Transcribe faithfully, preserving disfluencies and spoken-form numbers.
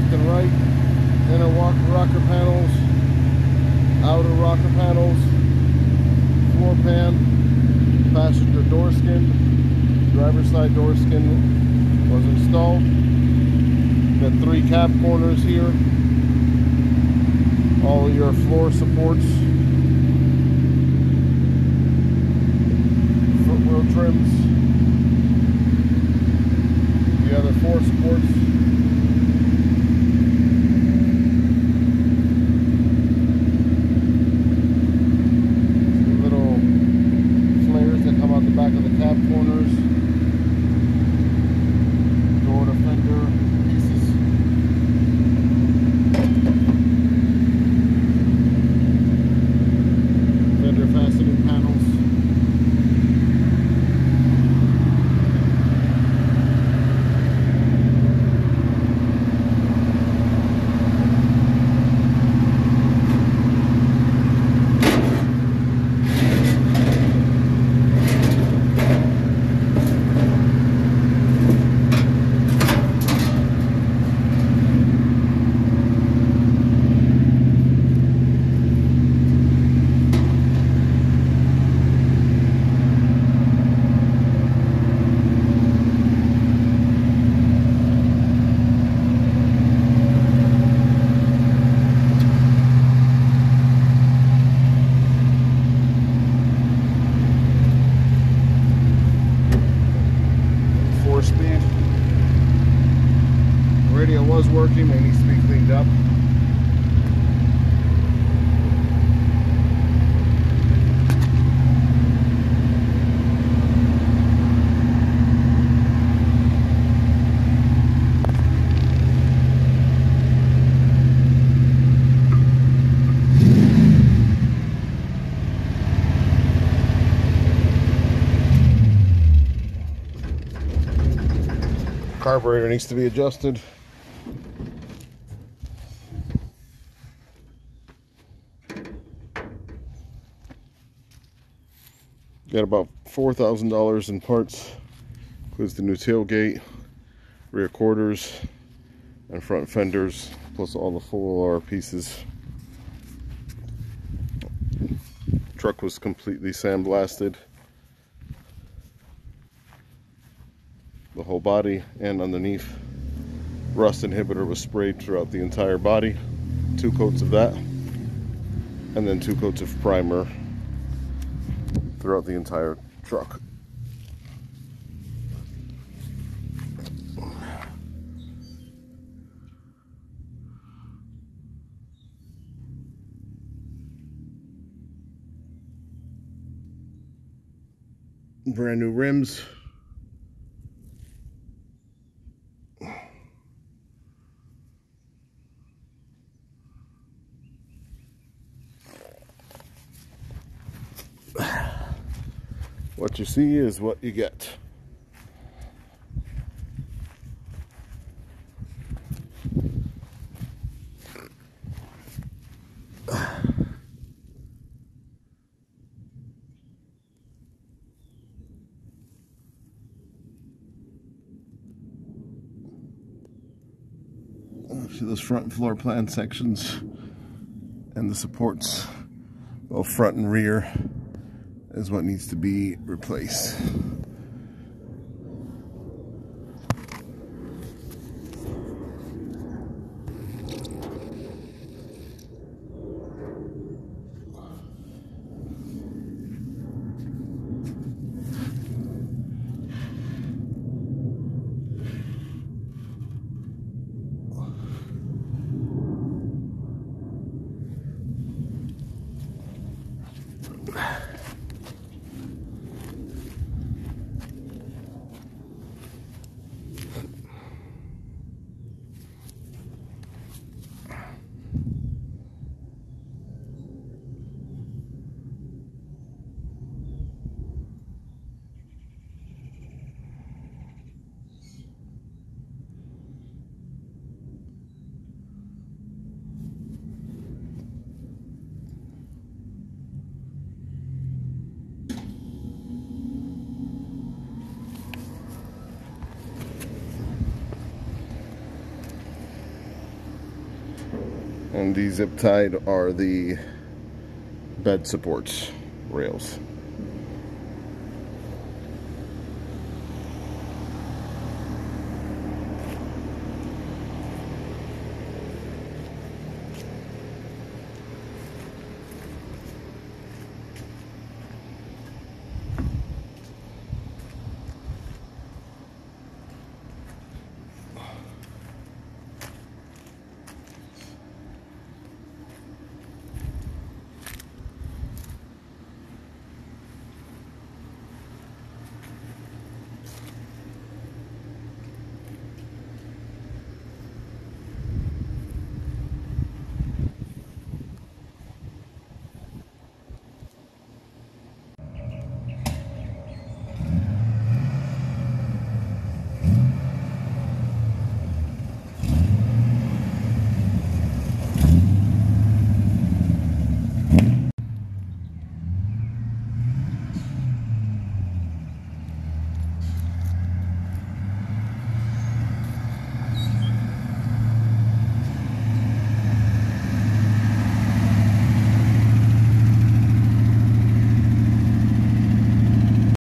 left and right, inner rocker panels, outer rocker panels, floor pan, passenger door skin, driver's side door skin was installed. Got three cab corners here, all your floor supports, footwheel trims, the other four supports. Back of the cab corners, door to fender pieces, fender fastening panels. Speed. Radio was working, may needs to be cleaned up. Carburetor needs to be adjusted. Got about four thousand dollars in parts. Includes the new tailgate, rear quarters, and front fenders, plus all the full R pieces. Truck was completely sandblasted. The whole body and underneath. Rust inhibitor was sprayed throughout the entire body. Two coats of that, and then two coats of primer throughout the entire truck. Brand new rims. What you see is what you get. See those front floor plan sections and the supports, both front and rear, is what needs to be replaced. And these zip tied are the bed supports rails.